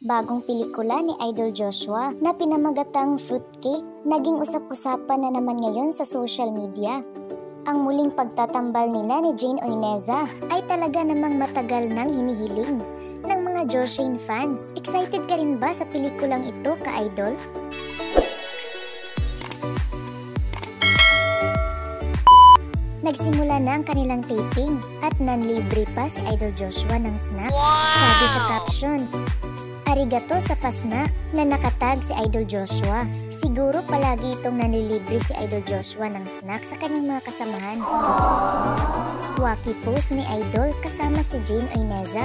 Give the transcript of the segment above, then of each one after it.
Bagong pelikula ni Idol Joshua na pinamagatang Fruitcake, naging usap-usapan na naman ngayon sa social media. Ang muling pagtatambal nila ni Jane Oineza ay talaga namang matagal nang hinihiling ng mga Joshane fans. Excited ka rin ba sa pelikulang ito, ka-idol? Nagsimula na ang kanilang taping at nanlibre pa si Idol Joshua ng snacks. Sabi sa caption, "Arigato sa pasna," na nakatag si Idol Joshua. Siguro palagi itong nanlilibre si Idol Joshua ng snacks sa kanyang mga kasamahan. Wacky post ni Idol kasama si Jane Oineza.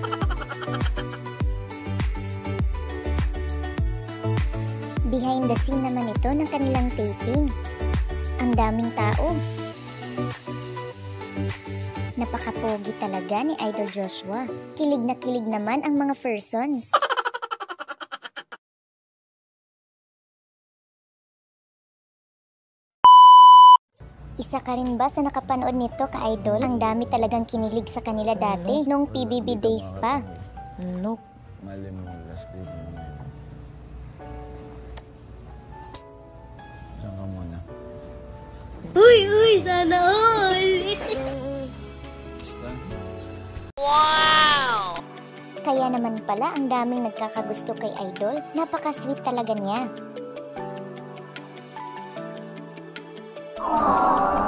Behind the scene naman ito ng kanilang taping. Ang daming tao. Napakapogi talaga ni Idol Joshua. Kilig na kilig naman ang mga persons. Isa ka rin ba sa nakapanood nito, ka-idol? Ang dami talagang kinilig sa kanila dati, nung PBB days pa. Nope. Mali mo last day mo. Diyan ka muna. Uy, sana all! Basta. Wow! Kaya naman pala ang daming nagkakagusto kay Idol. Napaka-sweet talaga niya.